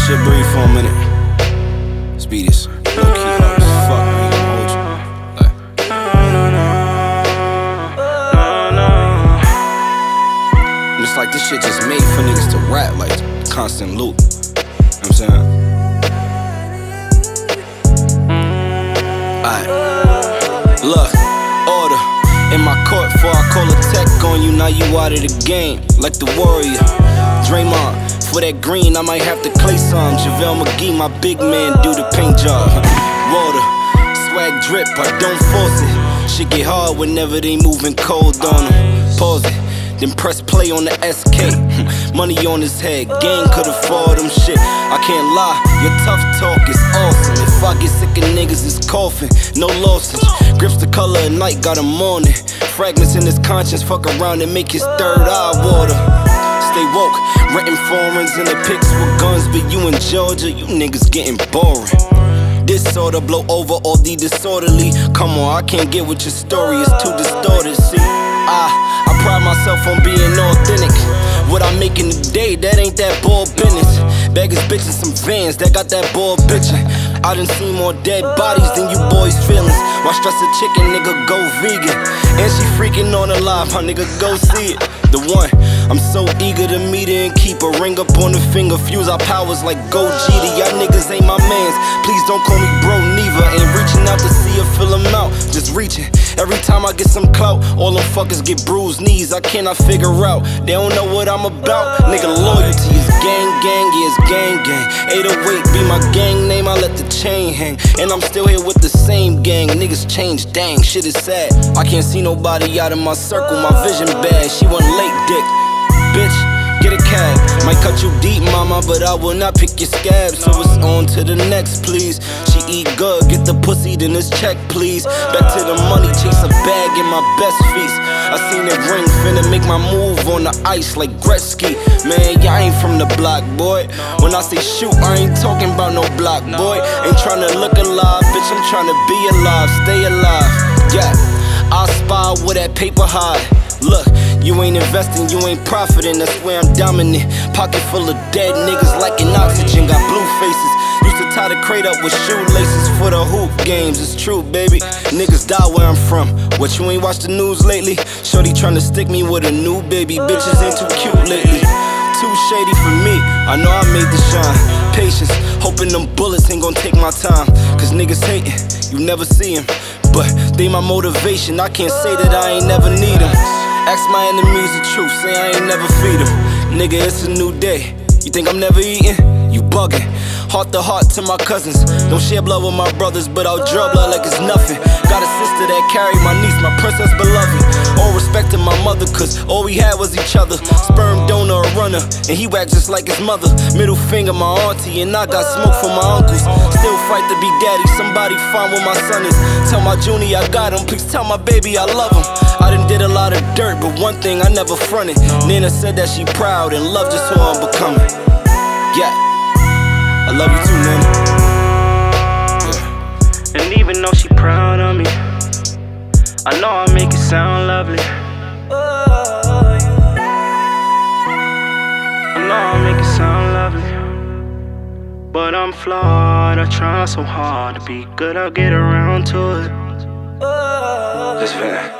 shit breathe for a minute. Speed this. Low key hard as fuck, I ain't gonna hold you. And it's like this shit just made for niggas to rap, like constant loop. You know what I'm saying? Alright. Look, order in my court before I call a tech on you. Now you out of the game, like the warrior. Draymond, for that green I might have to clay some. JaVale McGee, my big man, do the paint job. Water, swag drip, I don't force it. Shit get hard whenever they moving cold on them. Pause it, then press play on the SK. Money on his head, gang could afford them shit. I can't lie, your tough talk is awesome. If I get sick of niggas, it's coughing, no losses. Grips the color of night, got him on it. Fragments in his conscience, fuck around and make his third eye water. Stay woke, renting foreigns in the pics with guns. But you in Georgia, you niggas getting boring. Disorder blow over all the disorderly. Come on, I can't get with your story, it's too distorted. See, I pride myself on being authentic. What I make in the day, that ain't that ball business. Baggers bitchin' some vans, that got that ball bitchin'. I done seen more dead bodies than you boys' feelings. Why stress a chicken, nigga, go vegan. And she freaking on her live, my nigga, go see it. The one, I'm so eager to meet her and keep a ring up on the finger. Fuse our powers like Go GD. Y'all niggas ain't my mans, please don't call me bro neither. Ain't reaching out to see her fill them out, just reaching. Every time I get some clout, all them fuckers get bruised knees. I cannot figure out, they don't know what I'm about. Nigga, loyalty is gang, yeah, it's gang. 808 be my gang name, I let the chain hang. And I'm still here with the same gang. Niggas change, dang, shit is sad. I can't see nobody out of my circle, my vision bad. She want late dick, bitch, get a cab. Might cut you deep, mama, but I will not pick your scab. So it's on to the next, please. She eat good, get the pussy, then it's check, please. Back to the money, chase a bag in my best feast. I seen it ring, finna make my move on the ice like Gretzky. Man, y'all ain't from the block, boy. When I say shoot, I ain't talking about no block, boy. Ain't tryna look alive, bitch, I'm tryna be alive, stay alive. Yeah, I spy where that paper hide. Look, you ain't investing, you ain't profiting, that's where I'm dominant. Pocket full of dead niggas lacking oxygen, got blue faces. Used to tie the crate up with shoelaces for the hoop games, it's true, baby. Niggas die where I'm from. What, you ain't watched the news lately? Shorty tryna stick me with a new baby, bitches ain't too cute lately. Too shady for me, I know I made the shine. Patience, hoping them bullets ain't gon' take my time. Cause niggas hating, you never see them. But they my motivation, I can't say that I ain't never need them. Ask my enemies the truth, say I ain't never feed them. Nigga, it's a new day, you think I'm never eating? You bugging. Heart to heart to my cousins. Don't share blood with my brothers, but I'll draw blood like it's nothing. Got a sister that carried my niece, my princess beloved. All respect to my mother, cause all we had was each other. Sperm donor, a runner, and he whacked just like his mother. Middle finger, my auntie, and I got smoke for my uncles. Still fight to be daddy, somebody find where my son is. Tell my Junie I got him, please tell my baby I love him. I done did a lot of dirt, but one thing I never fronted. Nina said that she proud and love just who I'm becoming. Yeah, I love you too, Nina. Yeah. And even though she proud of me, I know I make it sound lovely. I know I make it sound lovely. But I'm flawed, I try so hard to be good, I'll get around to it. This man.